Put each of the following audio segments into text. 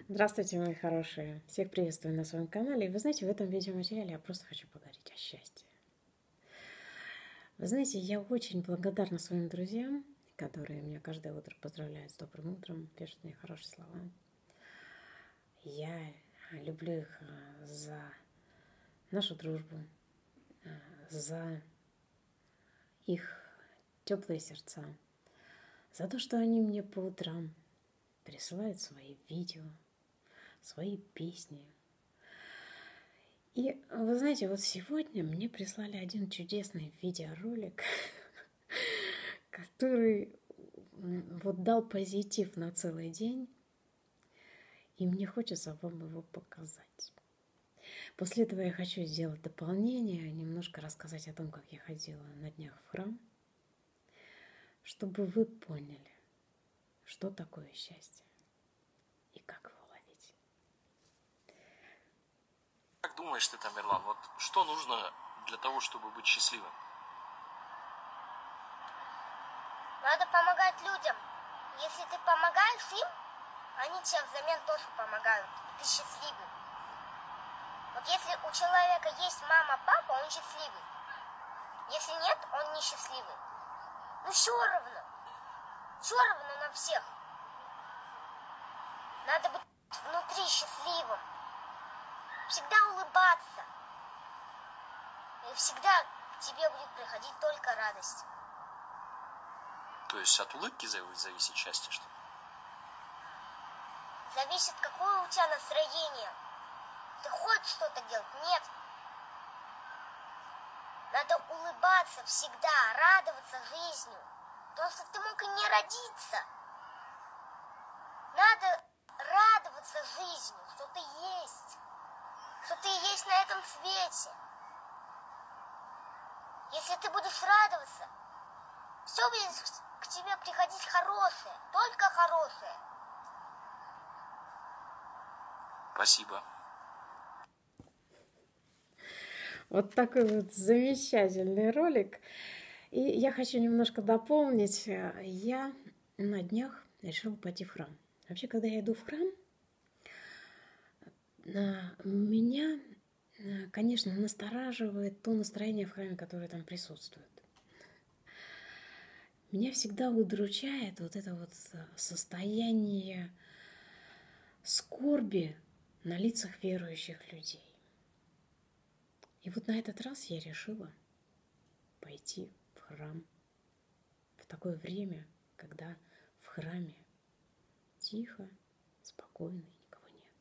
Здравствуйте, мои хорошие! Всех приветствую на своем канале. И вы знаете, в этом видеоматериале я просто хочу поговорить о счастье. Вы знаете, я очень благодарна своим друзьям, которые меня каждое утро поздравляют с добрым утром, пишут мне хорошие слова. Я люблю их за нашу дружбу, за их теплые сердца, за то, что они мне по утрам присылают свои видео, свои песни. И вы знаете, вот сегодня мне прислали один чудесный видеоролик, который вот дал позитив на целый день, и мне хочется вам его показать. После этого я хочу сделать дополнение, немножко рассказать о том, как я ходила на днях в храм, чтобы вы поняли, что такое счастье и как его ловить. Как думаешь ты, Тамерлан, вот что нужно для того, чтобы быть счастливым? Надо помогать людям. Если ты помогаешь им, они тебе взамен тоже помогают. И ты счастливый. Вот если у человека есть мама, папа, он счастливый. Если нет, он не счастливый. Ну все равно. Все равно на всех. Надо быть внутри счастливым. Всегда улыбаться. И всегда к тебе будет приходить только радость. То есть от улыбки зависит счастье, что ли? Зависит, какое у тебя настроение. Ты хочешь что-то делать? Нет. Надо улыбаться всегда, радоваться жизнью. Потому что ты мог и не родиться. Надо радоваться жизнью, что ты есть. Что ты есть на этом свете. Если ты будешь радоваться, все будет к тебе приходить хорошее, только хорошее. Спасибо. Вот такой вот замечательный ролик. И я хочу немножко дополнить. Я на днях решила пойти в храм. Вообще, когда я иду в храм, меня, конечно, настораживает то настроение в храме, которое там присутствует. Меня всегда удручает вот это вот состояние скорби на лицах верующих людей. И вот на этот раз я решила пойти в храм в такое время, когда в храме тихо, спокойно и никого нет.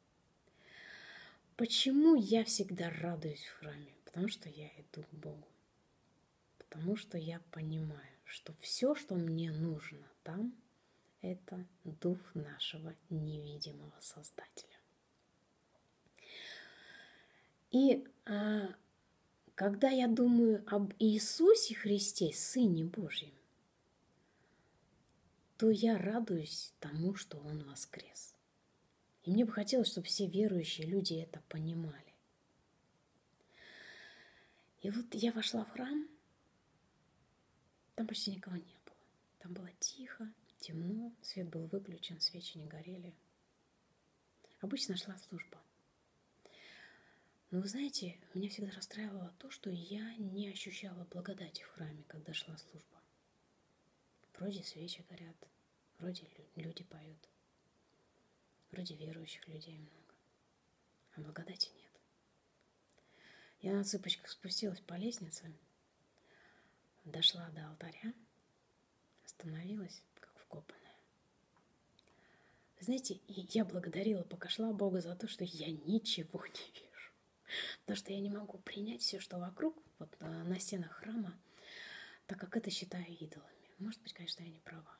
Почему я всегда радуюсь в храме? Потому что я иду к Богу. Потому что я понимаю, что все, что мне нужно там, это дух нашего невидимого Создателя. И когда я думаю об Иисусе Христе, Сыне Божьем, то я радуюсь тому, что Он воскрес. И мне бы хотелось, чтобы все верующие люди это понимали. И вот я вошла в храм, там почти никого не было. Там было тихо, темно, свет был выключен, свечи не горели. Обычно шла служба. Но вы знаете, меня всегда расстраивало то, что я не ощущала благодати в храме, когда шла служба. Вроде свечи горят, вроде люди поют, вроде верующих людей много, а благодати нет. Я на цыпочках спустилась по лестнице, дошла до алтаря, остановилась, как вкопанная. Знаете, и я благодарила, пока шла Бога за то, что я ничего не вижу. Потому что я не могу принять все, что вокруг, вот на стенах храма, так как это считаю идолами. Может быть, конечно, я не права.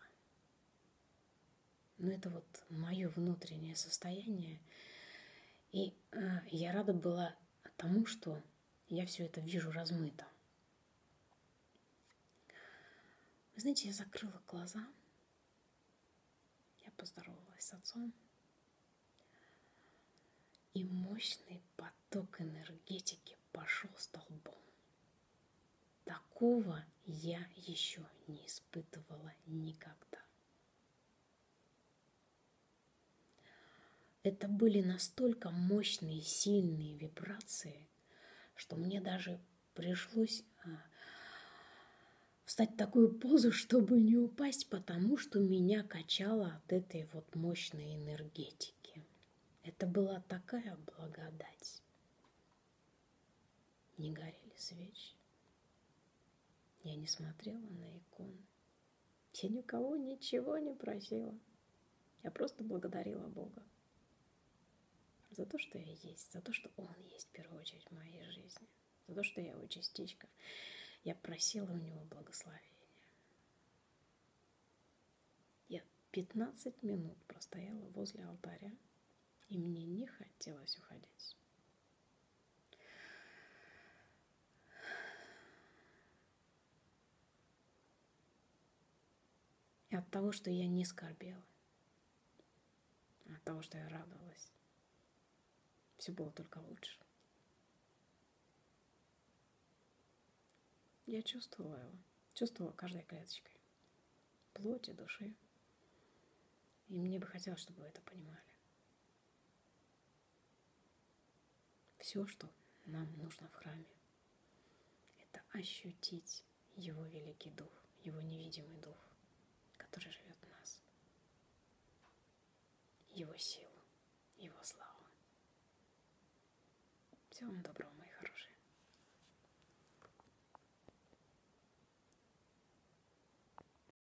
Но это вот мое внутреннее состояние. И я рада была тому, что я все это вижу размыто. Вы знаете, я закрыла глаза, я поздоровалась с отцом, и мощный поток энергетики пошел столбом. Такого я еще не испытывала никогда. Это были настолько мощные, сильные вибрации, что мне даже пришлось встать в такую позу, чтобы не упасть, потому что меня качало от этой вот мощной энергетики. Это была такая благодать. Не горели свечи. Я не смотрела на иконы. Я никого ничего не просила. Я просто благодарила Бога за то, что я есть, за то, что Он есть в первую очередь в моей жизни, за то, что я Его частичка. Я просила у Него благословения. Я 15 минут простояла возле алтаря, и мне не хотелось уходить. И от того, что я не скорбела, от того, что я радовалась, все было только лучше. Я чувствовала его, чувствовала каждой клеточкой, плоти, души. И мне бы хотелось, чтобы вы это понимали. Все, что нам нужно в храме, это ощутить Его великий Дух, Его невидимый Дух, который живет в нас. Его силу, Его славу. Всего вам доброго, мои хорошие.